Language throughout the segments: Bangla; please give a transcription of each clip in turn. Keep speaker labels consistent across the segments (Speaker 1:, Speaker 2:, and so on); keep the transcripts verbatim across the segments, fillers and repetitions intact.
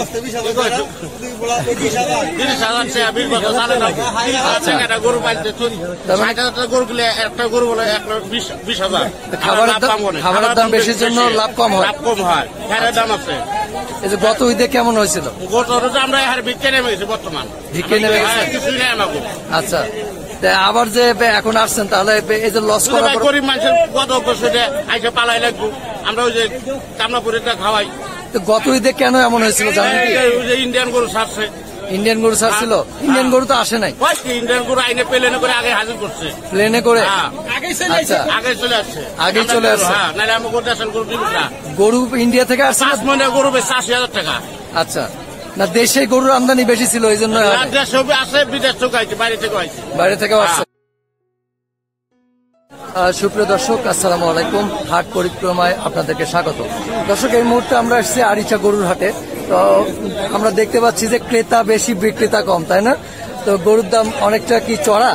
Speaker 1: তিরিশ হাজার টাকা বিশ বছর চালে একটা গরু পাইতে ষাট হাজার গরু কিনে একটা গরু বলে এক বিশ বিশ হাজার।
Speaker 2: খাবারের দাম বেশির জন্য লাভ কম হয়,
Speaker 1: লাভ কম হয়, ফেরের দাম আছে।
Speaker 2: এই যে গত ঈদে কেমন হয়েছিল?
Speaker 1: গত ঈদে আমরা এখানে ভিক্ষে নেমে গেছি, বর্তমান
Speaker 2: ভিক্ষে নেমে গেছে। আচ্ছা, আবার যে এখন আসছেন তাহলে এই যে লস করা
Speaker 1: গরিব মানুষের গত বছরে আইসে পালাই লাগবো, আমরা ওই যে কামনাপুরিটা খাওয়াই।
Speaker 2: তো গত ঈদে কেন এমন হয়েছিল জানেন কি?
Speaker 1: ইন্ডিয়ান গরু ছাড়ছে।
Speaker 2: ইন্ডিয়ান গরু ছাড়ছিল? ইন্ডিয়ান গরু তো আসে নাই।
Speaker 1: ইন্ডিয়ান গরু আইনে প্লেনে করে আগে হাজির করছে,
Speaker 2: প্লেনে করে। আচ্ছা,
Speaker 1: আগে চলে আসছে,
Speaker 2: আগে চলে আসছে।
Speaker 1: নাহলে আমি গরু আসেন গরু দিব না।
Speaker 2: গরু ইন্ডিয়া থেকে আসছে,
Speaker 1: পাঁচ মনে গরু বেশি আশি হাজার টাকা।
Speaker 2: আচ্ছা, না দেশে গরুর আমদানি বেশি ছিল এই জন্য
Speaker 1: আসে, বিদেশ থেকে আইছে, বাইরে থেকে আইছে,
Speaker 2: বাইরে থেকে আসছে। সুপ্রিয় দর্শক, আসসালামু আলাইকুম। হাট পরিক্রমায় আপনাদেরকে স্বাগত। দর্শক, এই মুহূর্তে আমরা এসেছি আরিচা গরুর হাটে। তো আমরা দেখতে পাচ্ছি যে ক্রেতা বেশি, বিক্রেতা কম, তাই না? তো গরুর দাম অনেকটা কি চড়া?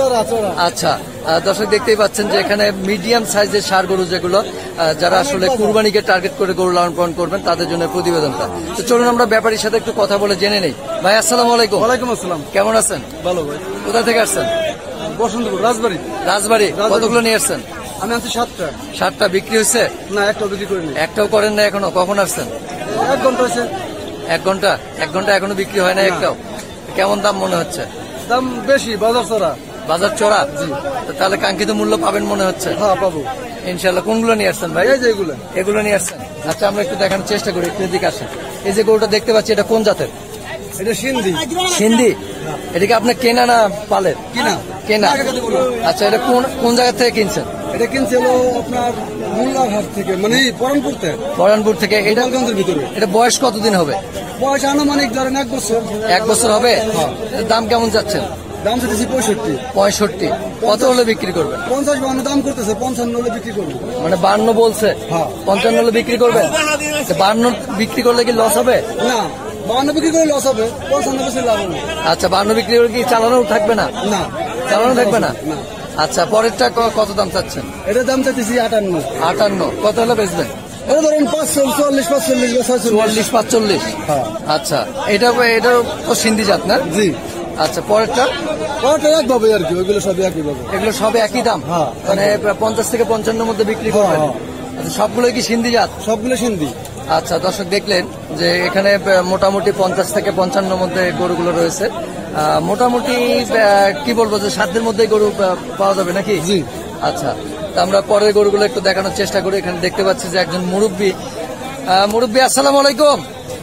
Speaker 2: আচ্ছা, দর্শক দেখতেই পাচ্ছেন যে এখানে মিডিয়াম সাইজের ষাঁড় গরু, যেগুলো যারা আসলে কুরবানিকে টার্গেট করে গরু লালন পালন করবেন তাদের জন্য প্রতিবেদনটা। তো চলুন আমরা ব্যাপারীর সাথে একটু কথা বলে জেনে নেই। ভাই আসসালামু আলাইকুম।
Speaker 3: ওয়ালাইকুম আসসালাম।
Speaker 2: কেমন আছেন?
Speaker 3: ভালো ভাই।
Speaker 2: কোথা থেকে আসছেন?
Speaker 3: বসন্তপুর, রাজবাড়ি।
Speaker 2: রাজবাড়ি। কতগুলো নিয়ে আসছেন?
Speaker 3: আমি আনছি সাতটা।
Speaker 2: সাতটা বিক্রি হয়েছে?
Speaker 3: না, একটাও বিক্রি করিনি।
Speaker 2: একটাও করেন না এখনো? কখন আসছেন?
Speaker 3: এক ঘন্টা হয়েছে।
Speaker 2: এক ঘন্টা? এক ঘন্টা এখনো বিক্রি হয় না একটাও? কেমন দাম মনে হচ্ছে?
Speaker 3: দাম বেশি, বাজার চড়া।
Speaker 2: বাজার চড়া? জি। তাহলে কাঙ্ক্ষিত মূল্য পাবেন মনে হচ্ছে?
Speaker 3: হ্যাঁ, পাবো
Speaker 2: ইনশাল্লাহ। কোনগুলো নিয়ে আসছেন ভাই?
Speaker 3: এই যে এগুলো।
Speaker 2: এগুলো নিয়ে আসছেন? আচ্ছা, আমরা একটু দেখানোর চেষ্টা করি, একটু এদিকে আসেন। এই যে গরুটা দেখতে পাচ্ছি, এটা কোন জাতের?
Speaker 3: এটা সিন্ধি।
Speaker 2: সিন্ধি? এটাকে আপনার কেনা না পালের?
Speaker 3: কিনা।
Speaker 2: কেনা। আচ্ছা, এটা কোন কোন জায়গা থেকে কিনছেন?
Speaker 3: এটা কিনছে আপনার মোল্লার হাট থেকে, মানে পরানপুর থেকে।
Speaker 2: পরানপুর থেকে। এটা
Speaker 3: ভিতরে।
Speaker 2: এটা বয়স কতদিন হবে?
Speaker 3: বয়স আনুমানিক ধরেন এক বছর।
Speaker 2: এক বছর হবে? দাম কেমন যাচ্ছেন?
Speaker 3: দাম চাইছি পঁয়ষট্টি।
Speaker 2: পঁয়ষট্টি? কত হলে বিক্রি করবেন?
Speaker 3: পঞ্চাশ বান্ন দাম করতেছে, পঞ্চান্ন হলে বিক্রি করবো।
Speaker 2: মানে বান্ন বলছে?
Speaker 3: হ্যাঁ।
Speaker 2: পঞ্চান্ন হলে বিক্রি করবেন? বান্ন বিক্রি করলে কি লস হবে?
Speaker 3: না, বান্ন বিক্রি করে লস হবে, পঞ্চান্ন বেশি লাভ হবে।
Speaker 2: আচ্ছা, বান্ন বিক্রি করে কি চালানো থাকবে না?
Speaker 3: না,
Speaker 2: চালানো থাকবে না। আচ্ছা, পরেরটা কত দাম চাচ্ছেন?
Speaker 3: এটার দাম চাইতেছি আটান্ন।
Speaker 2: আটান্ন? কত হলে বেচবেন?
Speaker 3: এটা ধরেন পাঁচচল্লিশ, চল্লিশ, পাঁচচল্লিশ,
Speaker 2: চুয়াল্লিশ, পাঁচচল্লিশ। আচ্ছা, এটা এটা তো সিন্ধি জাত না?
Speaker 3: জি।
Speaker 2: আচ্ছা, পরেরটা?
Speaker 3: পরেরটা একভাবে আর কি, ওইগুলো সবই একই ভাবে।
Speaker 2: এগুলো সব একই দাম?
Speaker 3: হ্যাঁ।
Speaker 2: মানে পঞ্চাশ থেকে পঞ্চান্নের মধ্যে বিক্রি করবেন? আচ্ছা, সবগুলো কি সিন্ধি জাত?
Speaker 3: সবগুলো সিন্ধি।
Speaker 2: আচ্ছা, দর্শক দেখলেন যে এখানে মোটামুটি পঞ্চাশ থেকে পঞ্চান্নের মধ্যে গরুগুলো রয়েছে। মোটামুটি কি বলবো যে সাধ্যের মধ্যে গরু পাওয়া যাবে নাকি?
Speaker 3: জি।
Speaker 2: আচ্ছা, তা আমরা পরের গরুগুলো একটু দেখানোর চেষ্টা করি। এখানে দেখতে পাচ্ছি যে একজন মুরব্বী। মুরব্বী, আসসালামু আলাইকুম।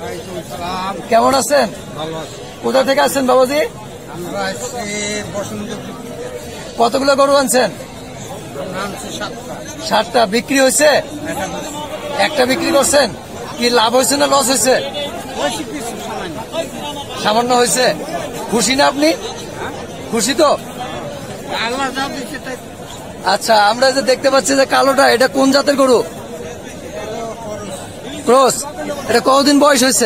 Speaker 2: কেমন আছেন? কোথা থেকে আসছেন বাবাজি? কতগুলো গরু আনছেন? সাতটা। বিক্রি হয়েছে? একটা বিক্রি করছেন? কি লাভ হয়েছে না লস হয়েছে? সামান্য হয়েছে। খুশি না আপনি? খুশি তো? আচ্ছা, আমরা যে দেখতে পাচ্ছি যে কালোটা, এটা কোন জাতের গরু? ক্রস? এটা কতদিন বয়স হয়েছে?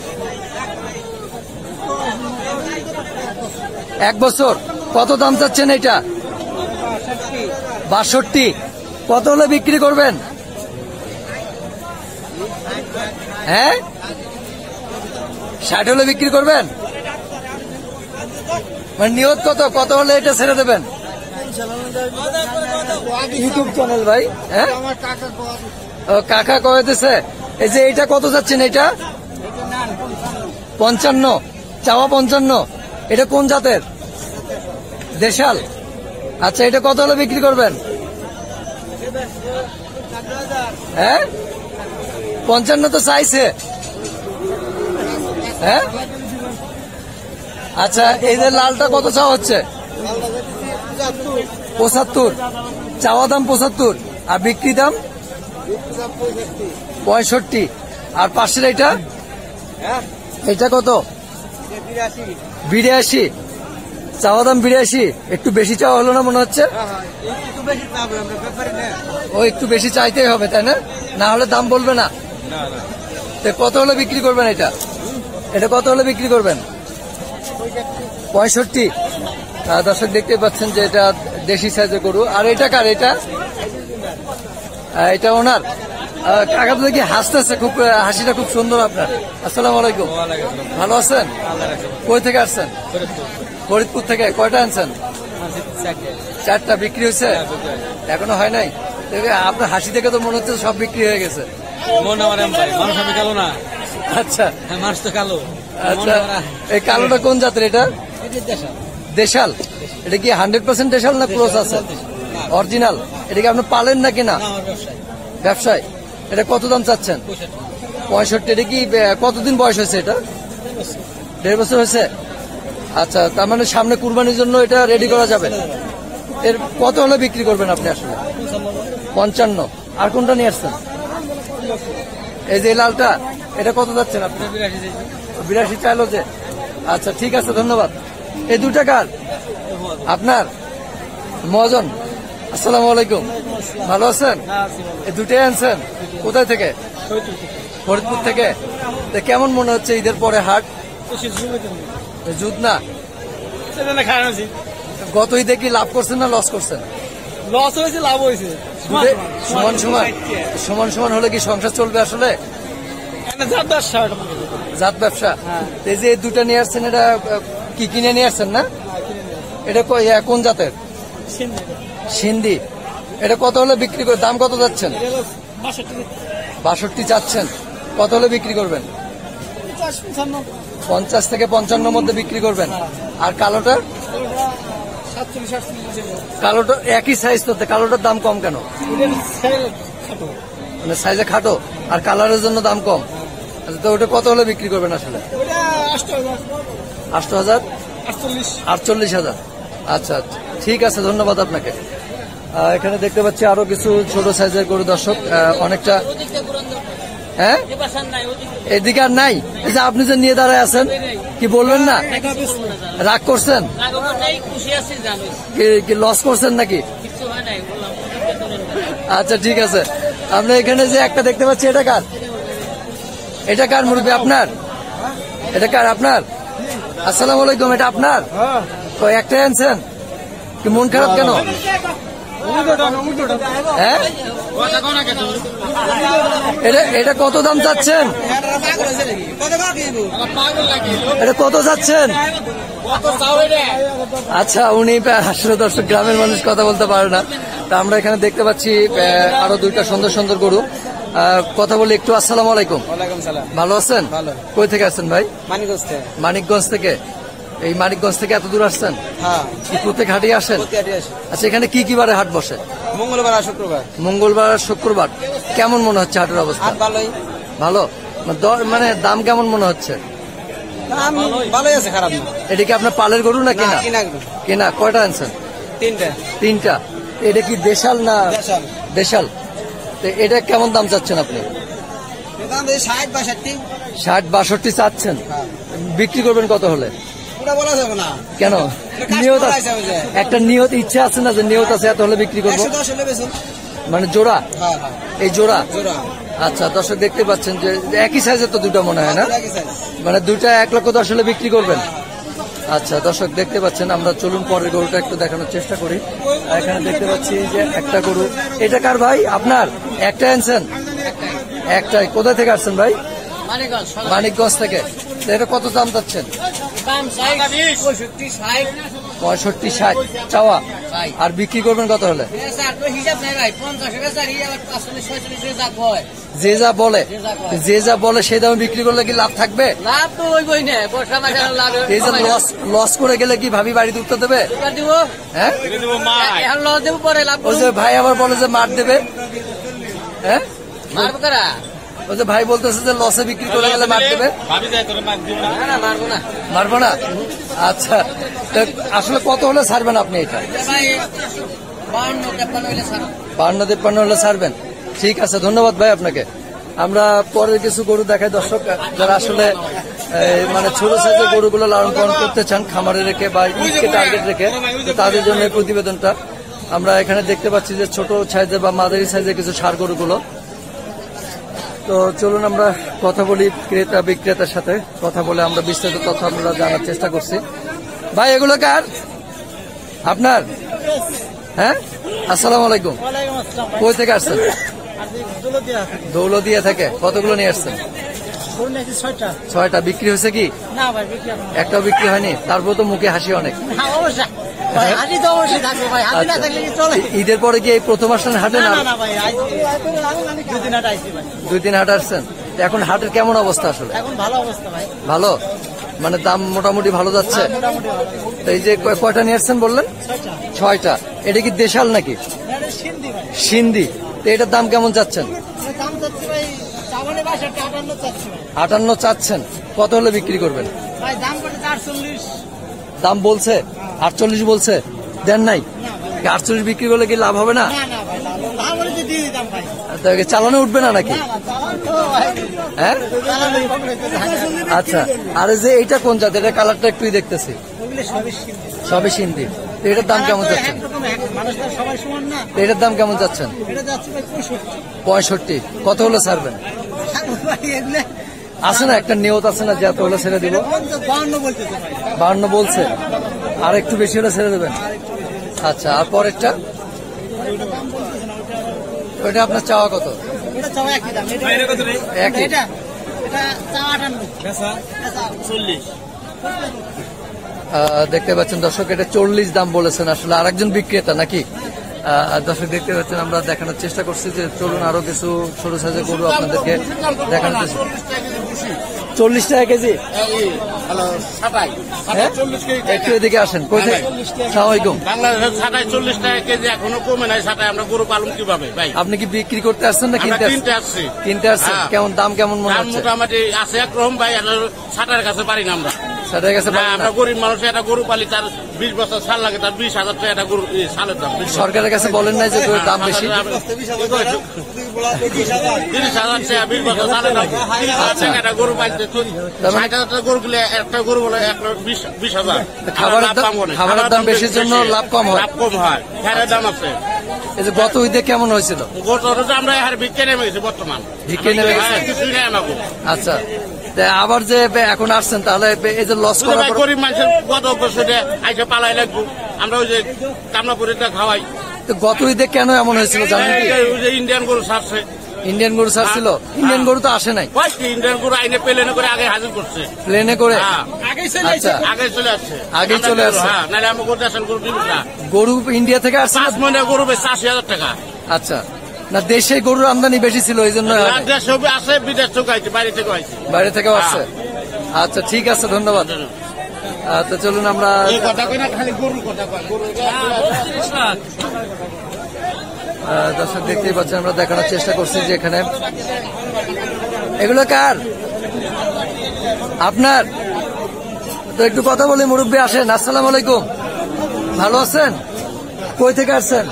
Speaker 2: এক বছর। কত দাম চাচ্ছেন এটা? বাষট্টি। কত হলে বিক্রি করবেন? হ্যাঁ, ষাট হলে বিক্রি করবেন? মানে নিয়ত কত? কত হলে এটা ছেড়ে দেবেন? ইউটিউব চ্যানেল ভাই। হ্যাঁ, ও কাকা কয়েছে। এই যে এইটা কত যাচ্ছেন? এটা পঞ্চান্ন। চাওয়া পঞ্চান্ন। এটা কোন জাতের? দেশাল? আচ্ছা, এটা কত হলে বিক্রি করবেন? হ্যাঁ, পঞ্চান্ন তো চাইছে। হ্যাঁ, আচ্ছা, এই যে লালটা কত চাওয়া হচ্ছে? পঁচাত্তর। চাওয়া দাম পঁচাত্তর, আর বিক্রি দাম পঁয়ষট্টি। আর পাশের এটা? এটা কত? বিরাশি। চাওয়া দাম বিরাশি। একটু বেশি চাওয়া হলো না মনে হচ্ছে? ও একটু বেশি চাইতেই হবে, তাই না? না হলে দাম বলবে না। কত হলে বিক্রি করবেন এটা? এটা কত হলে বিক্রি করবেন? পঁয়ষট্টি। দর্শক দেখতে পাচ্ছেন যে এটা দেশি সাইজের গরু। আর এটা কার? এটা এটা ওনার? আহ, কাকা তো দেখি হাসতেছে খুব, আহ, হাসিটা খুব সুন্দর আপনার। আসসালামু আলাইকুম, ভালো আছেন? কই থেকে আসছেন? ফরিদপুর থেকে। কয়টা আনছেন? চারটা। বিক্রি হয়েছে? এখনো হয় নাই। দেখে আপনার হাসি দেখে তো মনে হচ্ছে সব বিক্রি হয়ে গেছে। আচ্ছা আচ্ছা, এই কালোটা কোন জাতের? এটা দেশাল। এটা কি হান্ড্রেড পার্সেন্ট দেশাল না ক্রস আছে? অরিজিনাল। এটা কি আপনি পালেন নাকি না? ব্যবসায়। এটা কত দাম চাচ্ছেন? পঁয়ষট্টি। এটা কি আহ, কতদিন বয়স হয়েছে? এটা দেড় বছর হয়েছে। আচ্ছা, তার মানে সামনে কুরবানির জন্য এটা রেডি করা যাবে। এর কত হলে বিক্রি করবেন আপনি আসলে? পঞ্চান্ন। আর কোনটা নিয়ে আসছেন? এই যে লালটা, এটা কত যাচ্ছেন আপনি? বিরাশি চাইলো যে। আচ্ছা ঠিক আছে, ধন্যবাদ। এই দুটা কার আপনার? মহাজন, আসসালামু আলাইকুম, ভালো আছেন? এই দুটাই আনছেন? কোথায় থেকে? ফরিদপুর থেকে। তো কেমন মনে হচ্ছে ঈদের পরে হাট? জুত না? গত ঈদে কি লাভ করছেন না লস করছেন?
Speaker 4: লস হয়েছে, লাভ হয়েছে,
Speaker 2: দুটোই সমান সমান। সমান সমান হলে কি সংসার চলবে আসলে? জাত ব্যবসা। এই যে এই দুটা নিয়ে আসছেন, এটা আহ, কি কিনে নিয়ে আসছেন না? এটা কই- ইয়া, কোন জাতের? সিন্ধি। এটা কত হলে বিক্রি করে? দাম কত যাচ্ছেন? বাষট্টি চাচ্ছেন। কত হলে বিক্রি করবেন? পঞ্চাশ থেকে পঞ্চান্নর মধ্যে বিক্রি করবেন। আর কালোটা? কালোটা একই সাইজ তো, কালোটার দাম কম কেন? মানে সাইজে খাটো আর কালারের জন্য দাম কম। আচ্ছা, তো ওটা কত হলে বিক্রি করবেন আসলে? আষ্ট হাজার আটচল্লিশ হাজার। আচ্ছা আচ্ছা, ঠিক আছে, ধন্যবাদ আপনাকে। আহ, এখানে দেখতে পাচ্ছি আরো কিছু ছোট সাইজের গরু দর্শক, আহ, অনেকটা। হ্যাঁ, এদিকে আর নাই। এই যে আপনি যে নিয়ে দাঁড়ায় আছেন, কি বলবেন না? রাগ করছেন? কি- কি লস করছেন নাকি? আচ্ছা ঠিক আছে। আমরা এখানে যে একটা দেখতে পাচ্ছি, এটা কার? এটা কার মুরব্বী? আপনার? এটা কার আপনার? আসসালামু আলাইকুম, এটা আপনার? তো একটাই আনছেন, কি মন খারাপ কেন? হ্যাঁ, এটা এটা কত দাম চাচ্ছেন? এটা কত চাচ্ছেন? আচ্ছা, উনি আসলে দর্শক গ্রামের মানুষ কথা বলতে পারে না। তা আমরা এখানে দেখতে পাচ্ছি আহ, আরো দুইটা সুন্দর সুন্দর গরু। আহ, কথা বলি একটু। আসসালামু আলাইকুম, ভালো আছেন? কই থেকে আসছেন ভাই?
Speaker 4: মানিকগঞ্জ থেকে।
Speaker 2: মানিকগঞ্জ থেকে। এই মানিকগঞ্জ থেকে এত দূর আসছেন?
Speaker 4: হ্যাঁ,
Speaker 2: কি প্রত্যেক হাটে আসেন? আচ্ছা, এখানে কি কি বারে হাট বসে?
Speaker 4: মঙ্গলবার আর শুক্রবার।
Speaker 2: মঙ্গলবার আর শুক্রবার। কেমন মনে হচ্ছে হাটের অবস্থা?
Speaker 4: হাট ভালোই।
Speaker 2: ভালো। মানে দ- মানে দাম কেমন মনে হচ্ছে?
Speaker 4: দাম ভালোই আছে, খারাপ না।
Speaker 2: এটা কি আপনার পালের গরু না কেনা?
Speaker 4: কিনা গরু।
Speaker 2: কেনা। কয়টা আনছেন?
Speaker 4: তিনটা।
Speaker 2: তিনটা। এটা কি দেশাল না?
Speaker 4: দেশাল।
Speaker 2: দেশাল। তো এটা কেমন দাম চাচ্ছেন আপনি?
Speaker 4: দাম এই ষাট বাষট্টি।
Speaker 2: ষাট বাষট্টি চাচ্ছেন। বিক্রি করবেন কত হলে?
Speaker 4: ওটা বলা যাবে না।
Speaker 2: কেন?
Speaker 4: এটা
Speaker 2: নিয়ত
Speaker 4: কাস্টমার
Speaker 2: আছে?
Speaker 4: আছে, বুঝলে?
Speaker 2: একটা নিয়ত ইচ্ছা আছে না যে নিয়ত আছে এত হলে বিক্রি করবো?
Speaker 4: একশো দশ হলে বেচুন।
Speaker 2: মানে জোড়া?
Speaker 4: হ্যাঁ হ্যাঁ,
Speaker 2: এই জোড়া?
Speaker 4: জোড়া।
Speaker 2: আচ্ছা, দর্শক দেখতে পাচ্ছেন যে একই সাইজের তো দুটো মনে হয় না?
Speaker 4: একই size।
Speaker 2: মানে দুইটা এক লক্ষ দশ হলে বিক্রি করবেন? আচ্ছা, দর্শক দেখতে পাচ্ছেন। আমরা চলুন পরের গরুটা একটু দেখানোর চেষ্টা করি। আর এখানে দেখতে পাচ্ছি যে একটা গরু। এটা কার ভাই? আপনার? একটা আনছেন? একটাই। কোথা থেকে আসছেন ভাই? মানিকগঞ্জ থেকে। তো এটা কত দাম চাচ্ছেন? পঁয়ষট্টি ষাট চাওয়া। আর বিক্রি করবেন কত হলে? যে যা বলে, যে যা বলে সেই দামে বিক্রি করলে কি লাভ থাকবে?
Speaker 5: লাভ তো ওই না, বর্ষা মাসে লাভ।
Speaker 2: এই যে লস লস করে গেলে কি ভাবি বাড়িতে উঠতে দেবে?
Speaker 5: দিব,
Speaker 2: হ্যাঁ,
Speaker 5: এখন লস দেবো, পরে লাভ
Speaker 2: ওই যে ভাই আবার বলে যে মার দেবে। হ্যাঁ,
Speaker 5: মারবো কারা?
Speaker 2: ওই যে ভাই বলতেছে যে লসে বিক্রি করে গেলে মার দেবে।
Speaker 5: না না, মারবো না।
Speaker 2: মারবো না? আচ্ছা, তো আসলে কত হলে ছাড়বেন আপনি এটা?
Speaker 5: ভাই বাউন্ন তেপ্পান্ন হইলে ছাড়ো।
Speaker 2: বান্ন তিপ্পান্ন হলে ছাড়বেন? ঠিক আছে, ধন্যবাদ ভাই আপনাকে। আমরা পরের কিছু গরু দেখাই দর্শক, যারা আসলে এই, মানে ছোট সাইজের গরুগুলো লালন পালন করতে চান খামারে রেখে বা ঈদকে টার্গেট রেখে, তো তাদের জন্য এই প্রতিবেদনটা। আমরা এখানে দেখতে পাচ্ছি যে ছোট সাইজের বা মাঝারি সাইজের কিছু ষাঁড় গরুগুলো। তো চলুন আমরা কথা বলি ক্রেতা বিক্রেতার সাথে। কথা বলে আমরা বিস্তারিত তথ্য আমরা জানার চেষ্টা করছি। ভাই, এগুলো কার? আপনার? হ্যাঁ, আসসালামু আলাইকুম, কই থেকে আসছেন? দৌলদিয়া থেকে কতগুলো নিয়ে আসছেন?
Speaker 5: ছয়টা
Speaker 2: ছয়টা। বিক্রি হয়েছে কি?
Speaker 5: না ভাই বিক্রি হবে না।
Speaker 2: একটাও বিক্রি হয়নি? তারপর তো মুখে হাসি অনেক।
Speaker 5: হ্যাঁ, অবশ্যই ভাই, হাতি তো অবশ্যই থাকবে ভাই, হাতি না থাকলে কি চলে?
Speaker 2: ঈদের পরে কি এই প্রথম আসছেন হাটে?
Speaker 5: না
Speaker 2: না
Speaker 5: না না ভাই, আইছি দুদিন হাট আইছি ভাই।
Speaker 2: দুই তিন হাট আসছেন। তো এখন হাটের কেমন অবস্থা আসলে?
Speaker 5: এখন ভালো অবস্থা ভাই,
Speaker 2: ভালো, মানে দাম মোটামুটি ভালো যাচ্ছে।
Speaker 5: মোটামুটি ভালো।
Speaker 2: তো এই যে কয়- কয়টা নিয়ে আসছেন বললেন?
Speaker 5: ছয়টা।
Speaker 2: ছয়টা। এটা কি দেশাল নাকি
Speaker 5: এটা সিন্ধি ভাই।
Speaker 2: সিন্ধি? তো এটার দাম কেমন চাচ্ছেন?
Speaker 5: এর দাম চাচ্ছি ভাই চাবানে বাসাটা আটান্ন চাচ্ছি ভাই।
Speaker 2: আটান্ন চাচ্ছেন, কত হলে বিক্রি করবেন?
Speaker 5: ভাই দাম করে আটচল্লিশ।
Speaker 2: দাম বলছে আটচল্লিশ বলছে, দেন নাই? আটচল্লিশ বিক্রি করলে কি লাভ হবে না?
Speaker 5: না না ভাই, দাম বলে যে দিয়ে দিতাম ভাই।
Speaker 2: তো একে চালানো উঠবে না নাকি?
Speaker 5: না না, চালান তো ভাই,
Speaker 2: হ্যাঁ,
Speaker 5: চালানোই কম হইতে থাকে।
Speaker 2: আচ্ছা। আর এই যে এইটা কোন জাত? এটা কালারটা একটুই দেখতেছি,
Speaker 5: ওগুলো সবই সিন্ধি।
Speaker 2: সবই সিন্ধি। তো এটার দাম কেমন
Speaker 5: কালার তো
Speaker 2: যাচ্ছেন?
Speaker 5: একরকম, এক মানুষ তো আর সবাই সমান না।
Speaker 2: তো এটার দাম কেমন যাচ্ছেন?
Speaker 5: এটা যাচ্ছে ভাই পঁয়ষট্টি।
Speaker 2: পঁয়ষট্টি। কত হলে ছাড়বেন?
Speaker 5: ভাই এগুলো
Speaker 2: আছে না একটা নিয়ত আছে না যে এত হলে ছেড়ে দিব?
Speaker 5: বাউন্ন বলতেছে ভাই।
Speaker 2: বাহান্ন বলছে, আর একটু বেশি হলে ছেড়ে দেবেন। আচ্ছা, আর পরেরটা? ওইটা আপনার চাওয়া কত?
Speaker 5: এটা চাওয়া একই দাম। এটা
Speaker 2: একই।
Speaker 5: এটা এটা চাওয়া আটান্ন। বেচা চল্লিশ।
Speaker 2: আহ, দেখতে পাচ্ছেন দর্শক, এটা চল্লিশ দাম বলেছেন আসলে আরেকজন বিক্রেতা নাকি? আহ, দর্শক দেখতে পাচ্ছেন, আমরা দেখানোর চেষ্টা করছি যে চলুন আরো কিছু ছোট সাইজের গরু আপনাদেরকে দেখানোর চেষ্টা। চল্লিশ টাকা কেজি?
Speaker 1: হ্যালো সাতাই
Speaker 2: হ্যাঁ?
Speaker 1: চল্লিশ কেজি
Speaker 2: একটু এদিকে আসেন। কোথায়? সালামালাইকুম।
Speaker 1: বাংলাদেশের ছাটাই চল্লিশ টাকা কেজি, এখনো কমে নাই ছাটাই। আমরা গরু পালন কিভাবে ভাই?
Speaker 2: আপনি কি বিক্রি করতে আসছেন না
Speaker 1: আমরা
Speaker 2: কিনতে
Speaker 1: কিনতে
Speaker 2: আসছেন?
Speaker 1: আসছি।
Speaker 2: কিনতে আসছেন।
Speaker 1: হ্যাঁ।
Speaker 2: কেমন দাম কেমন মনে
Speaker 1: দাম
Speaker 2: হচ্ছে?
Speaker 1: মোটামুটি আছে একরকম ভাই, আর ছাটার কাছে পারি না আমরা।
Speaker 2: সেটার কাছে
Speaker 1: না,
Speaker 2: পাবেন না?
Speaker 1: আমরা গরিব মানুষ, একটা গরু পালি, তার বিশ বছর সাল লাগে, তার বিশ হাজার টাকা একটা গরু এ, সালের দাম।
Speaker 2: সরকারের কাছে বলেন নাই যে গরুর দাম বেশি?
Speaker 1: তিরিশ হাজার টাকা বিশ বছর সালের দাম। তিরিশ হাজার টাকা একটা গরু পাইতে
Speaker 2: তার মানে-
Speaker 1: ষাট হাজার টাকা গরু কিনলে একটা গরু বলে এক লাখ বিশ বিশ হাজার।
Speaker 2: খাবারের
Speaker 1: লাভ
Speaker 2: দাম-
Speaker 1: পাবো না।
Speaker 2: খাবারের দাম বেশির জন্য লাভ কম হয়।
Speaker 1: লাভ কম হয়, ফেরের দাম আছে।
Speaker 2: এই যে গত ঈদে কেমন হয়েছিল?
Speaker 1: গত রোজে আমরা এর ভিক্ষে নেমে গেছি বর্তমান।
Speaker 2: ভিক্ষে নেমে গেছেন?
Speaker 1: হ্যাঁ, কিছুই নেই আমাকে।
Speaker 2: আচ্ছা, তা আবার যে বে- এখন আসছেন, তাহলে বে- এই যে লস
Speaker 1: বুঝলে
Speaker 2: করার
Speaker 1: ভাই,
Speaker 2: পর-
Speaker 1: গরিব মানুষের গত বছরে আইসে পালাই লাগবো। আমরা ওই যে কামলাপুরিটা খাওয়াই।
Speaker 2: তো গত ঈদে কেন এমন হয়েছিল জানেন কি?
Speaker 1: এই যে ইন্ডিয়ান গরু ছাড়ছে,
Speaker 2: ইন্ডিয়ান গরু ছাড়ছিল? ইন্ডিয়ান গরু তো আসে নাই,
Speaker 1: কয়েকটি ইন্ডিয়ান গরু আইনে প্লেনে করে আগে হাজির করছে।
Speaker 2: প্লেনে করে।
Speaker 1: হ্যাঁ,
Speaker 2: আচ্ছা,
Speaker 1: আগে চলে আসছে।
Speaker 2: আগে চলে আসছে।
Speaker 1: হ্যাঁ, নাহলে আমি গরু আসেন গরু দিব না।
Speaker 2: গরু ইন্ডিয়া থেকে আসছে না?
Speaker 1: পাঁচ মহিনা গরু বেশ আশি হাজার টাকা।
Speaker 2: আচ্ছা, না দেশে গরুর আমদানি বেশি ছিল এই জন্য
Speaker 1: আর দেশ সবই আছে, বিদেশ থেকে আইছে, বাড়ি থেকে আইছে।
Speaker 2: বাইরে থেকেও আসছে। আচ্ছা, ঠিক আছে, ধন্যবাদ। আচ্ছা, চলুন আমরা
Speaker 1: এই কথা কই না, খালি গরুর কথা কয়। গরু
Speaker 2: আহ, দর্শক দেখতেই পাচ্ছেন, আমরা দেখানোর চেষ্টা করছি যে এখানে এগুলো কার? আপনার? তো একটু কথা বলি, মুরব্বী আসেন। আসসালামু আলাইকুম, ভালো আছেন? কই থেকে আসছেন?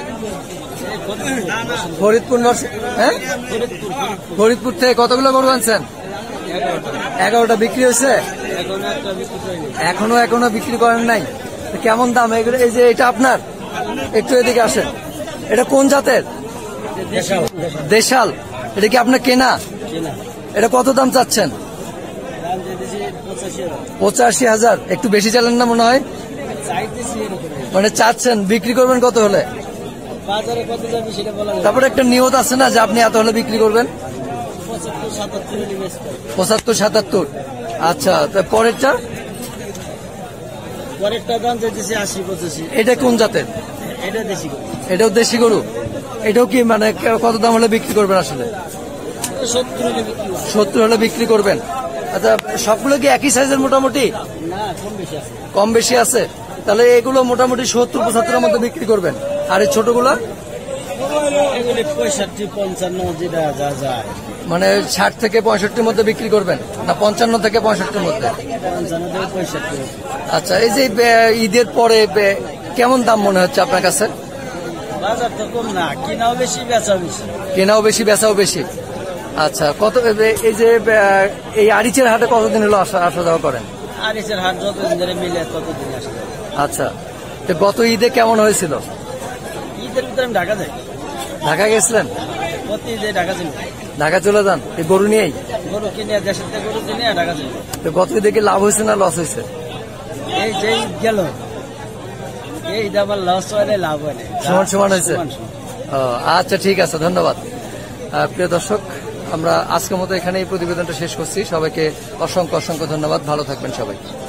Speaker 2: ফরিদপুর নরসিং- হ্যাঁ, ফরিদপুর থেকে। কতগুলো গরু আনছেন? এগারোটা। বিক্রি হয়েছে? এখনো এখনো বিক্রি করেন নাই? তো কেমন দাম এগুলো? এই যে এটা আপনার, একটু এদিকে আসেন। এটা কোন জাতের? দেশাল। এটা কি আপনার কেনা? এটা কত দাম চাচ্ছেন? পঁচাশি হাজার। একটু বেশি চালেন না মনে হয়? মানে চাচ্ছেন, বিক্রি করবেন কত হলে?
Speaker 5: বাজারে কত যাবে সেটা বলা যাবে।
Speaker 2: তারপরে একটা নিয়ত আছে না যে আপনি এত হলে বিক্রি করবেন?
Speaker 5: পঁচাত্তর সাতাত্তর হলে বেচতে হবে।
Speaker 2: পঁচাত্তর সাতাত্তর। আচ্ছা, তা পরেরটা?
Speaker 5: পরেরটা দাম চাইতেছি আশি পঁচাশি।
Speaker 2: এটা কোন জাতের?
Speaker 5: এটা দেশি গরু।
Speaker 2: এটাও দেশি গরু? এটাও কি মানে কত দাম হলে বিক্রি করবেন আসলে?
Speaker 5: সত্তর হলে বিক্রি হবে।
Speaker 2: সত্তর হলে বিক্রি করবেন। আচ্ছা, সবগুলো কি একই সাইজের মোটামুটি?
Speaker 5: না, কম বেশি আছে।
Speaker 2: কম বেশি আছে? তাহলে এগুলো মোটামুটি সত্তর পঁচাত্তরের মধ্যে বিক্রি করবেন। আর এই ছোটগুলো
Speaker 5: এগুলি পঁয়ষট্টি পঞ্চান্ন যেটা যা যায়।
Speaker 2: মানে ষাট থেকে পঁয়ষট্টির মধ্যে বিক্রি করবেন, না পঞ্চান্ন থেকে পঁয়ষট্টির মধ্যে?
Speaker 5: পঞ্চান্ন থেকে পঁয়ষট্টি।
Speaker 2: আচ্ছা, এই যে বে- ঈদের পরে বে- কেমন দাম মনে হচ্ছে আপনার কাছে?
Speaker 5: বাজার তো কম না, কিনাও বেশি বেচাও বেশি।
Speaker 2: কেনাও বেশি বেচাও বেশি। আচ্ছা, কত এ- এই যে বে- এই আরিচের হাটে কতদিন হলো আসা আসা যাওয়া করেন?
Speaker 5: আর এসের হাট যতদিন ধরে মিলে ততদিন আসে।
Speaker 2: আচ্ছা, তো গত ঈদে কেমন হয়েছিল?
Speaker 5: ঈদের ভিতরে আমি ঢাকা যাই,
Speaker 2: ঢাকা গেছিলেন?
Speaker 5: প্রতি ঈদে ঢাকা যাই।
Speaker 2: ঢাকা চলে যান এই গরু নিয়েই?
Speaker 5: গরু কিনে দেশের থেকে গরু কিনে ঢাকা যাই।
Speaker 2: তো গত ঈদে কি লাভ হয়েছে না লস হয়েছে?
Speaker 5: এই যে ঈদ গেল, এই ঈদ আবার লস হয় না লাভ হয় না।
Speaker 2: সমান সমান হয়েছে?
Speaker 5: সমান সমান।
Speaker 2: ও, আচ্ছা, ঠিক আছে, ধন্যবাদ। প্রিয় দর্শক, আমরা আজকের মতো এখানে এই প্রতিবেদনটা শেষ করছি। সবাইকে অসংখ্য অসংখ্য ধন্যবাদ। ভালো থাকবেন সবাই।